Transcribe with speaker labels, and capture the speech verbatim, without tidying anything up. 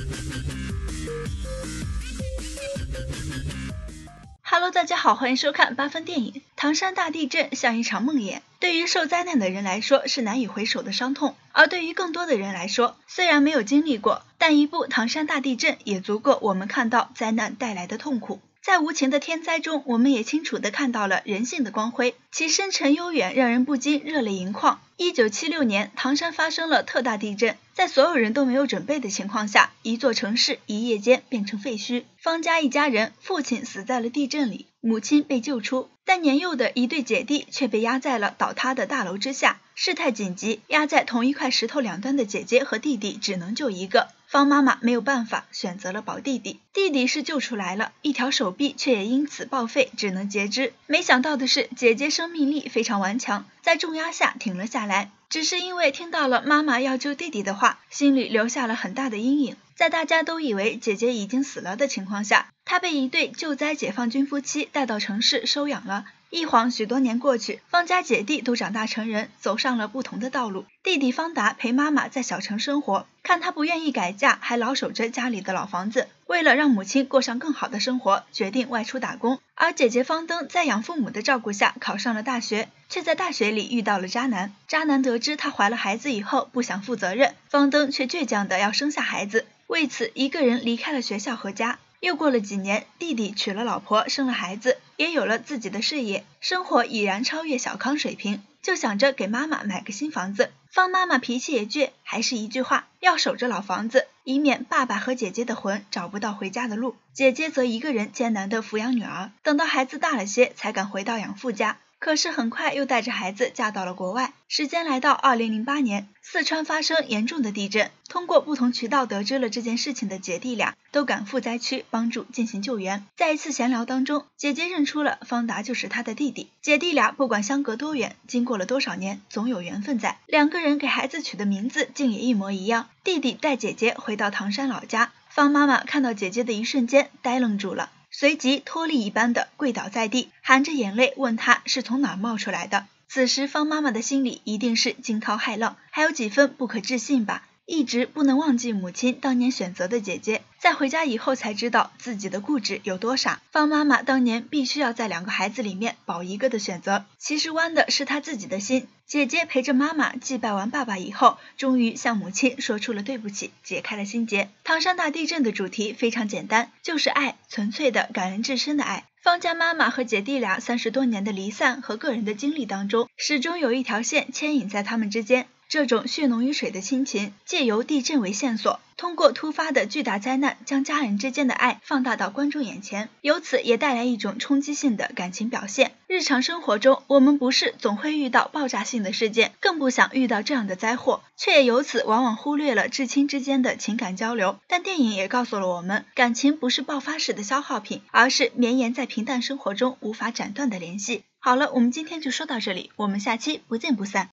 Speaker 1: Hello， 大家好，欢迎收看八分电影。唐山大地震像一场梦魇，对于受灾难的人来说是难以回首的伤痛，而对于更多的人来说，虽然没有经历过，但一部唐山大地震也足够我们看到灾难带来的痛苦。在无情的天灾中，我们也清楚地看到了人性的光辉，其深沉悠远，让人不禁热泪盈眶。一九七六年，唐山发生了特大地震，在所有人都没有准备的情况下，一座城市一夜间变成废墟。方家一家人，父亲死在了地震里，母亲被救出，但年幼的一对姐弟却被压在了倒塌的大楼之下。事态紧急，压在同一块石头两端的姐姐和弟弟只能救一个。方妈妈没有办法，选择了保弟弟。弟弟是救出来了，一条手臂却也因此报废，只能截肢。没想到的是，姐姐生命力非常顽强，在重压下挺了下来。只是因为听到了妈妈要救弟弟的话，心里留下了很大的阴影。在大家都以为姐姐已经死了的情况下，她被一对救灾解放军夫妻带到城市收养了。一晃许多年过去，方家姐弟都长大成人，走上了不同的道路。弟弟方达陪妈妈在小城生活，看他不愿意改嫁，还老守着家里的老房子，为了让母亲过上更好的生活，决定外出打工。而姐姐方登在养父母的照顾下考上了大学，却在大学里遇到了渣男。渣男得知她怀了孩子以后不想负责任，方登却倔强的要生下孩子，为此一个人离开了学校和家。又过了几年，弟弟娶了老婆，生了孩子，也有了自己的事业，生活已然超越小康水平，就想着给妈妈买个新房子。方妈妈脾气也倔，还是一句话，要守着老房子，以免爸爸和姐姐的魂找不到回家的路。姐姐则一个人艰难地抚养女儿，等到孩子大了些才敢回到养父家。可是很快又带着孩子嫁到了国外。时间来到二零零八年，四川发生严重的地震，通过不同渠道得知了这件事情的姐弟俩都赶赴灾区帮助进行救援。在一次闲聊当中，姐姐认出了方达就是她的弟弟。姐弟俩不管相隔多远，经过了多少年，总有缘分在。两个人给孩子取的名字竟也一模一样。弟弟带姐姐回到唐山老家，方妈妈看到姐姐的一瞬间呆愣住了，随即脱力一般的跪倒在地，含着眼泪问她是从哪儿冒出来的。此时方妈妈的心里一定是惊涛骇浪，还有几分不可置信吧。一直不能忘记母亲当年选择的姐姐，在回家以后才知道自己的固执有多傻。方妈妈当年必须要在两个孩子里面保一个的选择，其实弯的是她自己的心。姐姐陪着妈妈祭拜完爸爸以后，终于向母亲说出了对不起，解开了心结。唐山大地震的主题非常简单，就是爱，纯粹的感人至深的爱。方家妈妈和姐弟俩三十多年的离散和个人的经历当中，始终有一条线牵引在他们之间。这种血浓于水的亲情，借由地震为线索，通过突发的巨大灾难，将家人之间的爱放大到观众眼前，由此也带来一种冲击性的感情表现。日常生活中，我们不是总会遇到爆炸性的事件，更不想遇到这样的灾祸，却也由此往往忽略了至亲之间的情感交流。但电影也告诉了我们，感情不是爆发式的消耗品，而是绵延在平淡生活中无法斩断的联系。好了，我们今天就说到这里，我们下期不见不散。